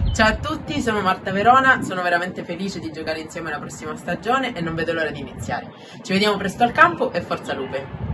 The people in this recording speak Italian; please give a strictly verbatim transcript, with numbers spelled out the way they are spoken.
Ciao a tutti, sono Marta Verona, sono veramente felice di giocare insieme alla prossima stagione e non vedo l'ora di iniziare. Ci vediamo presto al campo e forza Lupe!